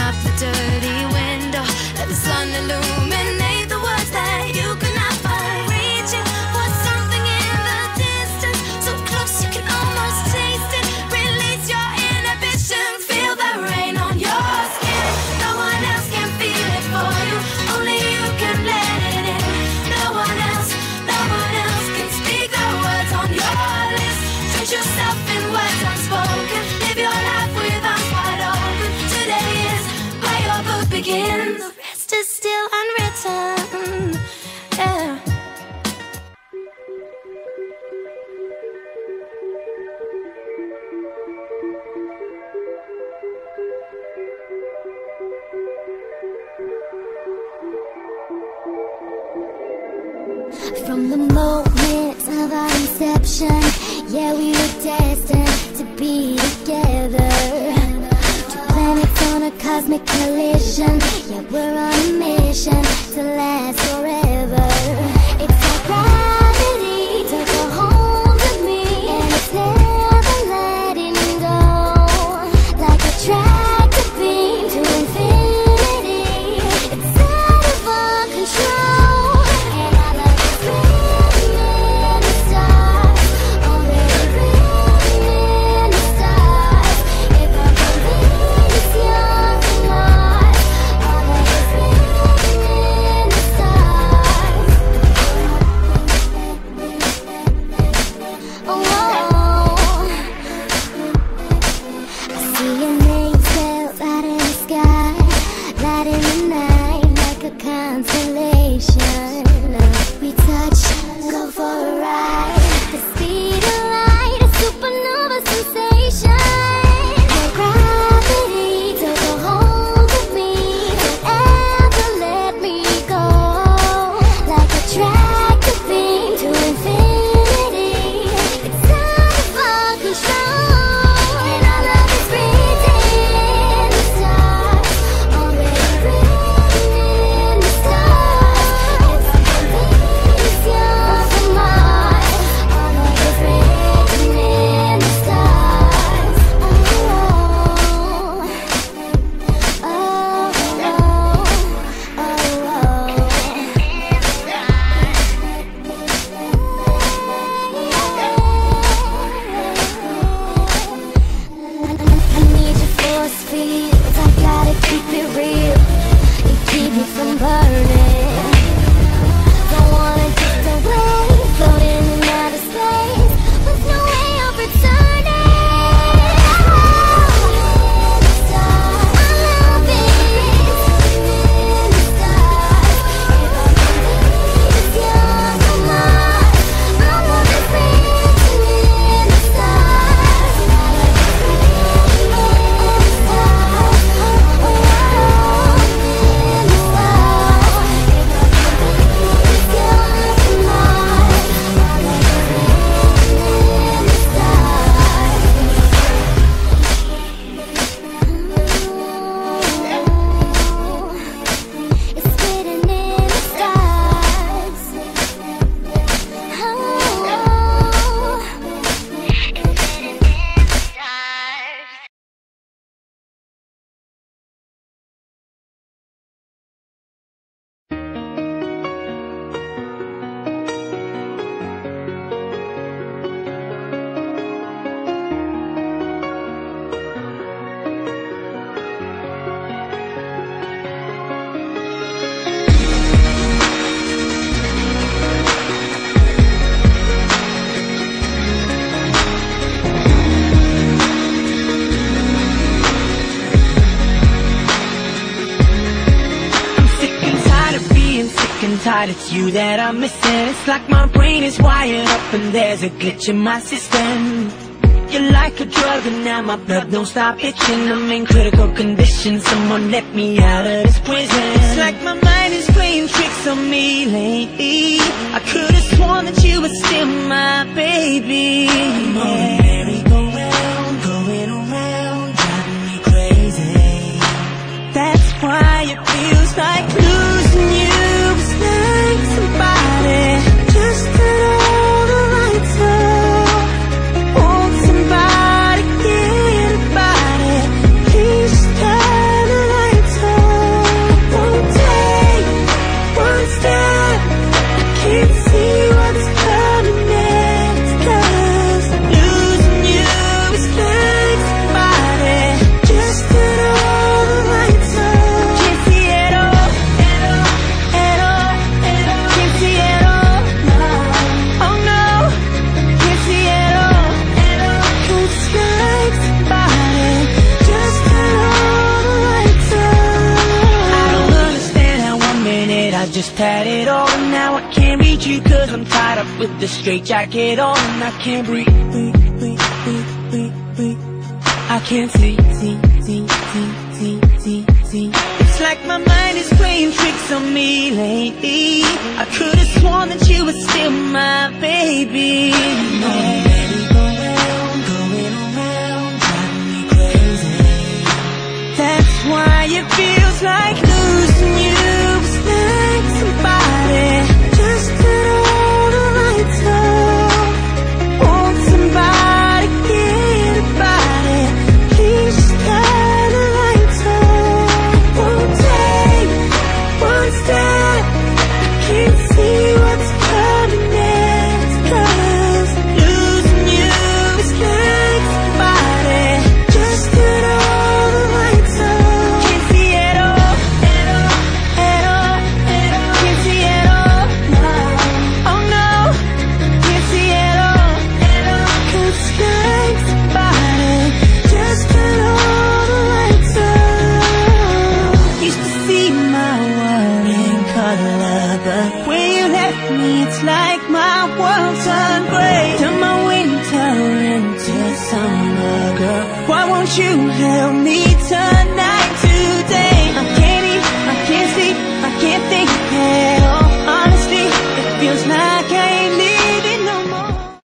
up the dirty window, let the sun illuminate the words that you could not find. Reaching for something in the distance, so close you can almost taste it. Release your inhibitions, feel the rain on your skin. No one else can feel it for you, only you can let it in. No one else can speak the words on your list. Drench yourself in words unspoken, live your life with arms wide open. Today is where your book begins, the rest is still unwritten. Yeah. From the moment of our inception, yeah, we were destined to be together. Two planets on a cosmic collision, yeah, we're on a mission to last forever. It's like gravity took a hold of me, and it's never letting go. Like a tractor beam to infinity, it's out of our control. Tired, it's you that I'm missing. It's like my brain is wired up and there's a glitch in my system. You're like a drug and now my blood don't stop itching. I'm in critical condition, someone let me out of this prison. It's like my mind is playing tricks on me lately. I could've sworn that you were still my baby. I'm on a merry-go-round, going around, driving me crazy. That's why it feels like losing you. Like somebody just turn all the lights up. Won't somebody get about it? Please turn the lights just had it all, and now I can't reach you, cause I'm tied up with the straitjacket on. And I can't breathe, I can't see. It's like my mind is playing tricks on me lately. I could've sworn that you were still my baby. Going around, driving me crazy. That's why it feels like losing you. It's like somebody just turn all the lights off. Won't somebody get about it? Please just turn the lights off. Won't take one step. I can't see what's coming next, cause losing you is like somebody just turn all the lights off. Can't see at all, at all, at all, at all. Can't see at all, no. Oh no, can't see at all, at all. Cause it's like somebody just turn all the lights off. Used to see my world in color, but when you left me, it's like my world turned gray. Turn my winter into summer, girl. Why won't you help me turn